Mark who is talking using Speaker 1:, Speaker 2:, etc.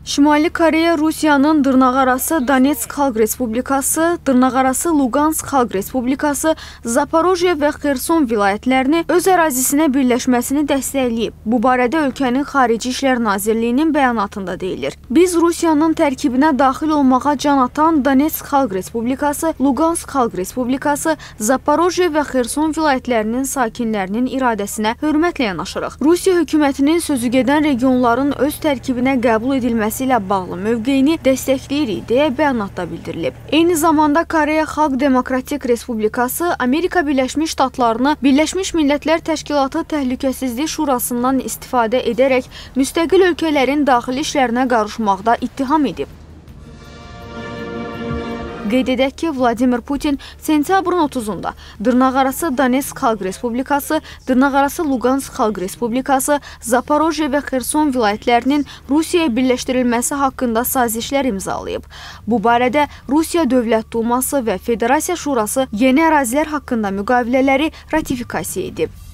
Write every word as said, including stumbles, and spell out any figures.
Speaker 1: Şimali Koreya Rusiyanın dırnaqarası Donetsk Xalq Respublikası, dırnaqarası Luqansk Xalq Respublikası, Zaporojye və Xerson vilayətlərini öz ərazisinə birləşməsini dəstəkləyib. Bu barədə ölkənin Xarici İşlər Nazirliyinin bəyanatında deyilir. Biz Rusiyanın tərkibinə daxil olmağa can atan Donetsk Xalq Respublikası, Luqansk Xalq Respublikası, Zaporojye və Xerson vilayətlərinin sakinlərinin iradəsinə hörmətlə yanaşırıq. Rusiya hökumətinin sözügedən regionların öz tərkibinə qəbul edilməsi ilə bağlı mövqeyini dəstəkləyirik deyə bəyanatda bildirilib. Eyni zamanda Koreya Xalq Demokratik Respublikası Amerika Birləşmiş Ştatlarını Birləşmiş Millətlər Təşkilatı Təhlükəsizlik Şurasından istifadə edərək müstəqil ölkələrin daxili işlərinə qarışmaqda ittiham edib. Qeyd edək ki, Vladimir Putin sentyabrın otuzunda dırnaqarası Donetsk Xalq Respublikası, dırnaqarası Luqansk Xalq Respublikası, Zaporojye və Xerson vilayətlərinin Rusiyaya birləşdirilməsi haqqında sazişlər imzalayıb. Bu barədə Rusiya Dövlət Duması və Federasiya Şurası yeni ərazilər haqqında müqavilələri ratifikasiya edib.